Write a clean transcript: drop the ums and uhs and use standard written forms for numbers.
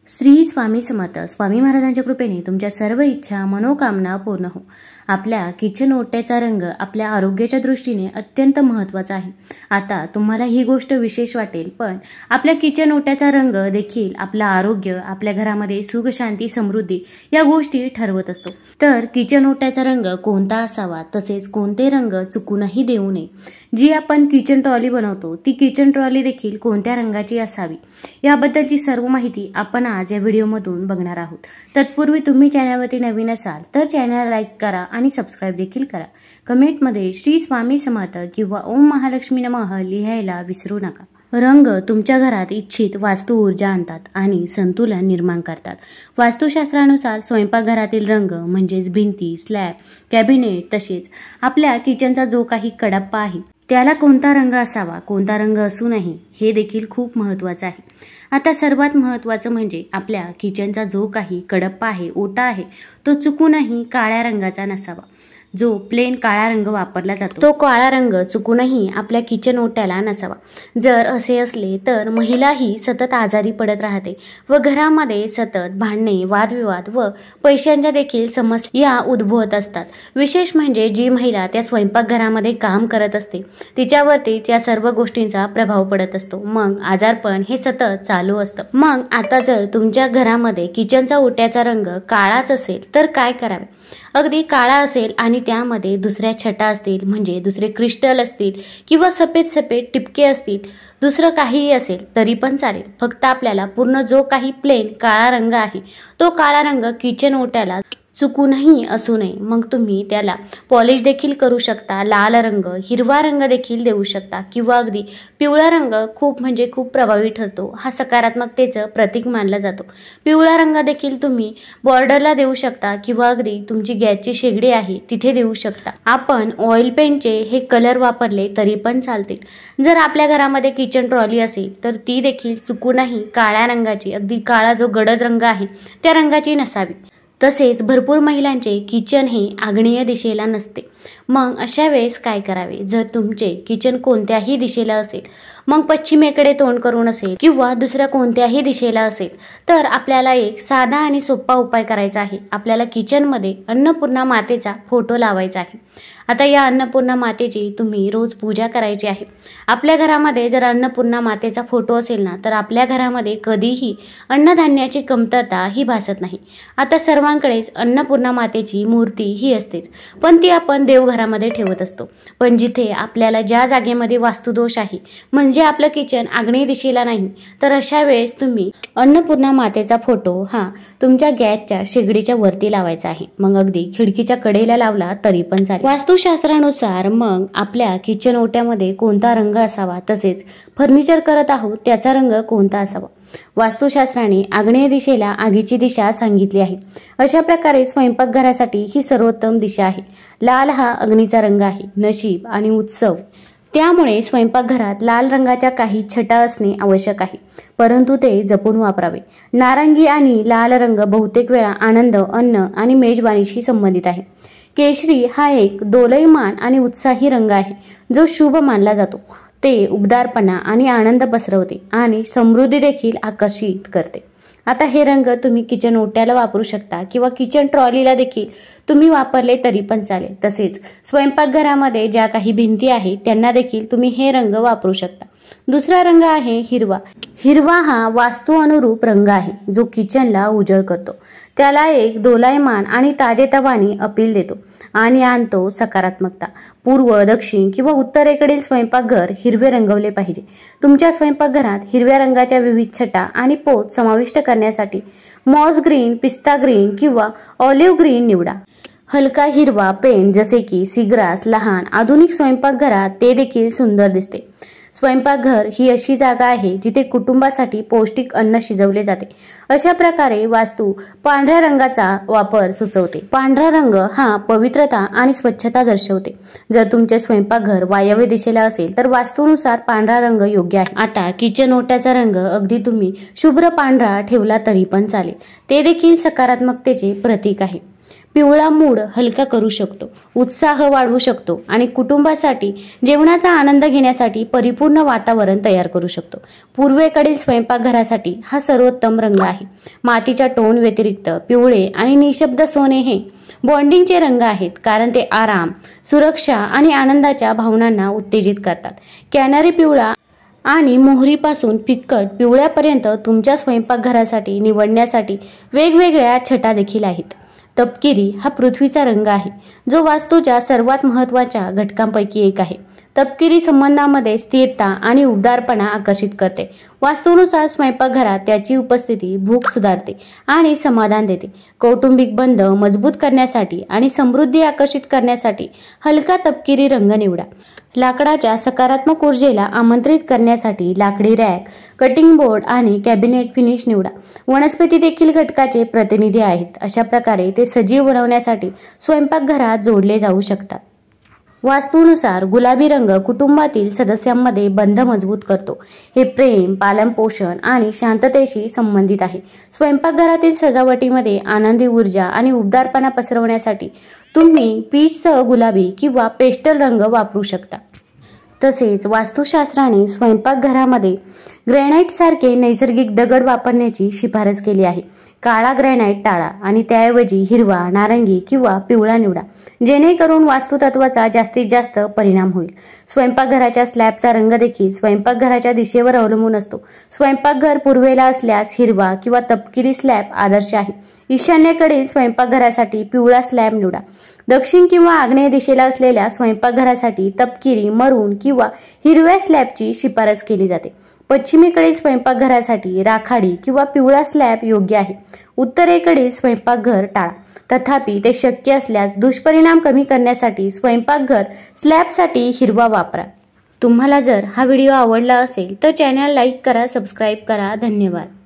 श्री स्वामी समर्थ. स्वामी महाराजांच्या कृपेने तुमच्या सर्व इच्छा मनोकामना पूर्ण हो. आपल्या किचन ओट्याचा रंग आपल्या आरोग्याच्या दृष्टीने अत्यंत महत्त्वाचा आहे. आता तुम्हाला ही गोष्ट विशेष वाटेल, पण आपल्या किचन ओट्याचा रंग देखील आपलं आरोग्य, आपल्या घरामध्ये सुख शांती समृद्धी या गोष्टी ठरवत असतो. तर किचन ओट्याचा रंग कोणता असावा, तसेच कोणते रंग चुकूनही देऊ नये. जी आपण किचन ट्रॉली बनवतो ती किचन ट्रॉली देखील कोणत्या रंगाची असावी याबद्दलची सर्व माहिती आपण आज या व्हिडिओमधून बघणार आहोत. तत्पूर्वी तुम्ही चॅनलवरती नवीन असाल तर चॅनलला लाईक करा आणि सबस्क्राईब देखील करा. कमेंटमध्ये श्री स्वामी समर्थ किंवा ओम महालक्ष्मी नमः लिहायला विसरू नका. रंग तुमच्या घरात इच्छित वास्तू ऊर्जा आणतात आणि संतुलन निर्माण करतात. वास्तुशास्त्रानुसार स्वयंपाकघरातील रंग म्हणजेच भिंती, स्लॅब, कॅबिनेट तसेच आपल्या किचनचा जो काही कडप्पा आहे त्याला कोणता रंग असावा, कोणता रंग असू नये हे देखील खूप महत्त्वाचं आहे. आता सर्वात महत्त्वाचं म्हणजे आपल्या किचनचा जो काही कडप्पा आहे, ओटा आहे, तो चुकूनही काळ्या रंगाचा नसावा. जो प्लेन काळा रंग वापरला जातो तो काळा रंग चुकूनही आपल्या किचन ओट्याला नसावा. जर असे असले तर महिलाही सतत आजारी पडत राहते व घरामध्ये सतत भांडणे, वादविवाद व पैशांच्या देखील समस्या उद्भवत असतात. विशेष म्हणजे जी महिला त्या स्वयंपाकघरामध्ये काम करत असते तिच्यावरती त्या सर्व गोष्टींचा प्रभाव पडत असतो. मग आजारपण हे सतत चालू असतं. मग आता जर तुमच्या घरामध्ये किचनचा ओट्याचा रंग काळाच असेल तर काय करावे. अगदी काळा असेल आणि त्यामध्ये दुसऱ्या छटा असतील, म्हणजे दुसरे क्रिस्टल असतील किंवा सफेद सफेद टिपके असतील, दुसरं काहीही असेल तरी पण चालेल. फक्त आपल्याला पूर्ण जो काही प्लेन काळा रंग आहे तो काळा रंग किचन ओट्याला चुकूनही असू नये. मग तुम्ही त्याला पॉलिश देखील करू शकता. लाल रंग, हिरवा रंग देखील देऊ शकता किंवा अगदी पिवळा रंग खूप प्रभावी ठरतो. हा सकारात्मकतेचं प्रतीक मानला जातो. पिवळा रंग देखील तुम्ही बॉर्डरला देऊ शकता किंवा अगदी तुमची गॅसची शेगडी आहे तिथे देऊ शकता. आपण ऑइल पेंटचे हे कलर वापरले तरी पण चालतील. जर आपल्या घरामध्ये किचन ट्रॉली असेल तर ती देखील चुकूनही काळ्या रंगाची, अगदी काळा जो गडद रंग आहे त्या रंगाची नसावी. तसेच भरपूर महिलांचे किचन हे आग्नेय दिशेला नसते. मग अशा वेळेस काय करावे. जर तुमचे किचन कोणत्याही दिशेला असेल, मग पश्चिमेकडे तोंड करून असेल किंवा दुसऱ्या कोणत्याही दिशेला असेल तर आपल्याला एक साधा आणि सोपा उपाय करायचा आहे. आपल्याला किचनमध्ये अन्नपूर्णा मातेचा फोटो लावायचा आहे. आता या अन्नपूर्णा मातेची तुम्ही रोज पूजा करायची आहे. आपल्या घरामध्ये जर अन्नपूर्णा मातेचा फोटो असेल ना तर आपल्या घरामध्ये कधीही अन्नधान्याची कमतरता ही भासत नाही. आता सर्वांकडेच अन्नपूर्णा मातेची मूर्ती ही असतेच, पण ती आपण देवघरामध्ये ठेवत असतो. पण जिथे आपल्याला ज्या जागेमध्ये वास्तुदोष आहे, म्हणजे आपलं किचन आग्नेय दिशेला नाही, तर अशा वेळेस तुम्ही अन्नपूर्णा मातेचा फोटो हा तुमच्या गॅसच्या शेगडीच्या वरती लावायचा आहे. मग अगदी खिडकीच्या कडेला लावला तरी पण चालेल. वास्तुशास्त्रानुसार मग आपल्या किचन ओट्यामध्ये कोणता रंग असावा, तसेच फर्निचर करत आहोत त्याचा रंग कोणता असावा. वास्तुशास्त्राने आग्नेय दिशेला आगीची दिशा सांगितली आहे. अशा प्रकारे स्वयंपाकघरासाठी ही सर्वोत्तम दिशा आहे. लाल हा अग्नीचा रंग आहे, नशीब आणि उत्सव. त्यामुळे स्वयंपाकघरात लाल रंगाच्या काही छटा असणे आवश्यक आहे, परंतु ते जपून वापरावे. नारंगी आणि लाल रंग बहुतेक वेळा आनंद, अन्न आणि मेजबानीशी संबंधित आहे. केशरी हा एक दोलायमान आणि उत्साही रंग आहे जो शुभ मानला जातो. ते उबदारपणा आणि आनंद पसरवते आणि समृद्धी देखील आकर्षित करते. आता हे रंग तुम्ही किचन ओट्याला वापरू शकता किंवा किचन ट्रॉलीला देखील तुम्ही वापरले तरी पण चालेल. तसेच स्वयंपाकघरामध्ये ज्या काही भिंती आहेत त्यांना देखील तुम्ही हे रंग वापरू शकता. दुसरा रंग आहे हिरवा. हिरवा हा वास्तू अनुरूप रंग आहे जो किचनला उजळ करतो. त्याला एक दोलायमान आणि ताजेतवानी अपील देतो आणि आणतो सकारात्मकता. पूर्व, दक्षिण किंवा उत्तरेकडील स्वयंपाकघर हिरवे रंगवले पाहिजे. तुमच्या स्वयंपाकघरात हिरव्या रंगाच्या विविध छटा आणि पोत समाविष्ट करण्यासाठी मॉस ग्रीन, पिस्ता ग्रीन किंवा ऑलिव्ह ग्रीन निवडा. हलका हिरवा पेंट जसे की सीग्रास लहान आधुनिक स्वयंपाकघरात ते देखील सुंदर दिसते. स्वयंपाकघर ही अशी जागा आहे जिथे कुटुंबासाठी पौष्टिक अन्न शिजवले जाते. अशा प्रकारे वास्तू पांढऱ्या रंगाचा वापर सुचवते. पांढरा रंग हा पवित्रता आणि स्वच्छता दर्शवते. जर तुमचे स्वयंपाकघर वायव्य दिशेला असेल तर वास्तूनुसार पांढरा रंग योग्य आहे. आता किचन ओट्याचा रंग अगदी तुम्ही शुभ्र पांढरा ठेवला तरी पण चालेल. ते देखील सकारात्मकतेचे प्रतीक आहे. पिवळा मूड हलका करू शकतो, उत्साह वाढवू शकतो आणि कुटुंबासाठी जेवणाचा आनंद घेण्यासाठी परिपूर्ण वातावरण तयार करू शकतो। पूर्वेकडील स्वयंपाकघरासाठी हा सर्वोत्तम रंग आहे। मातीच्या टोन व्यतिरिक्त पिवळे आणि निशब्द सोने हे बॉन्डिंगचे रंग आहेत, कारण ते आराम, सुरक्षा आणि आनंदाच्या भावनांना उत्तेजित करतात। कॅनरी पिवळा आणि मोहरीपासून फिक्कट पिवळ्यापर्यंत तुमच्या स्वयंपाकघरासाठी निवडण्यासाठी वेगवेगळ्या छटा देखील आहेत। तपकिरी हा पृथ्वीचा रंग आहे, जो वास्तूच्या सर्वात महत्त्वाच्या घटकांपैकी एक आहे। तपकिरी संबंधांमध्ये स्थिरता आणि उबदारपणा आकर्षित करते। वास्तूनुसार स्वयंपाकघरात त्याची उपस्थिती भूक सुधारते आणि समाधान देते। कौटुंबिक बंध मजबूत करण्यासाठी आणि समृद्धी आकर्षित करण्यासाठी हलका तपकिरी रंग निवडा। लाकडाच्या सकारात्मक ऊर्जेला आमंत्रित करण्यासाठी लाकडी रॅक, कटिंग बोर्ड आणि कॅबिनेट फिनिश निवडा। वनस्पती देखील घटकाचे प्रतिनिधी आहेत, अशा प्रकारे ते सजीव बनवण्यासाठी स्वयंपाकघरात जोडले जाऊ शकतात। वास्तूनुसार गुलाबी रंग कुटुंबातील सदस्यांमध्ये बंध मजबूत करतो। हे प्रेम, पालनपोषण आणि शांततेशी संबंधित आहे। स्वयंपाकघरातील सजावटीमध्ये आनंदी ऊर्जा आणि उबदारपणा पसरवण्यासाठी तुम्ही पीचसह गुलाबी किंवा पेस्टल रंग वापरू शकता। तसेच वास्तुशास्त्राने स्वयंपाकघरामध्ये ग्रॅनाइट सारखे नैसर्गिक दगड वापरण्याची शिफारस केली आहे। काळा ग्रॅनाइट टाळा आणि त्याऐवजी हिरवा, नारंगी किंवा पिवळा निवडा, जेणेकरून वास्तुतत्वाचा जास्तीत जास्त परिणाम होईल। स्वयंपाकघराच्या स्लॅबचा रंग देखील स्वयंपाकघराच्या दिशेवर अवलंबून असतो। स्वयंपाकघर पूर्वेला असल्यास हिरवा किंवा तपकिरी स्लॅब आदर्श आहे। ईशान्येकडील स्वयंपाकघरासाठी पिवळा स्लॅब निवडा। दक्षिण किंवा आग्नेय दिशेला असलेल्या स्वयंपाकघरासाठी तपकिरी, मरून किंवा हिरव्या स्लॅबची शिफारस केली जाते। पश्चिमेकडील स्वयंपाकघरासाठी राखाडी किंवा पिवळा स्लॅब योग्य आहे। उत्तरेकडील स्वयंपाकघर टाळा, तथापि ते शक्य असल्यास दुष्परिणाम कमी करण्यासाठी स्वयंपाकघर स्लॅबसाठी हिरवा वापरा। तुम्हाला जर हा व्हिडिओ आवडला असेल तर चॅनल लाईक करा, सबस्क्राईब करा। धन्यवाद।